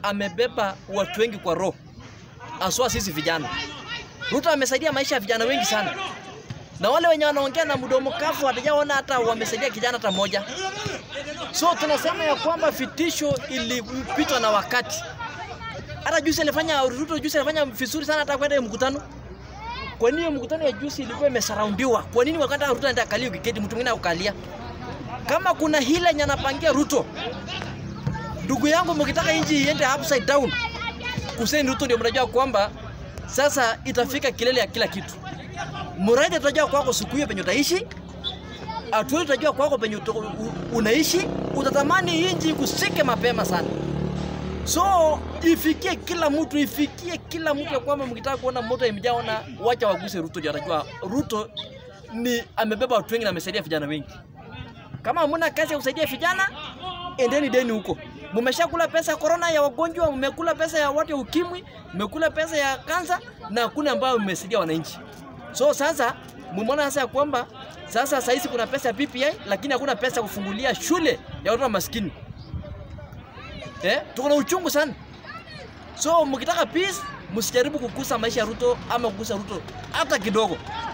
amebeba watu wengi kwa roho. Aswa sisi vijana. Ruto amesaidia maisha ya vijana wengi sana. Na wale wenye wanaongea na mdomo kafu hatajaona hata wamesaidia kijana hata moja. So tunasema ya kwamba vitisho ilipitwa na wakati. Hata juzi alifanya vizuri sana hata kwenda mkutano. Kwa nini mkutano ya juzi ilikuwa imesaraundiwa? Kwa nini wakati Ruto anaenda kalia ukiketi mtu mwingine akalia? Kama kuna hila yenye anapangia Ruto, ndugu yangu, mkitaka nchi iende upside down, kuseni Ruto ndio mnajua kwamba sasa itafika kilele ya kila kitu. Muradi tutajua kwako siku hiyo penye utaishi, atuwe tutajua kwako penye unaishi, utatamani nchi kusike mapema sana. So ifikie kila mtu kwamba mkitaka kuona moto imejaa na wacha waguse Ruto ndio atajua Ruto ni amebeba watu wengi na amesaidia vijana wengi. Kama hamna kazi ya kusaidia vijana, endeni deni huko. Mmeshakula pesa ya corona ya wagonjwa, mmekula pesa ya watu ukimwi, mmekula pesa ya kansa na hakuna ambao mmesaidia wananchi. So sasa mumeona sasa kwamba sasa hizi kuna pesa ya PPI lakini hakuna pesa kufungulia shule ya watoto maskini. Tuko na uchungu sana. So mkitaka peace, msijaribu kukusa maisha ya Ruto ama kukusa Ruto hata kidogo.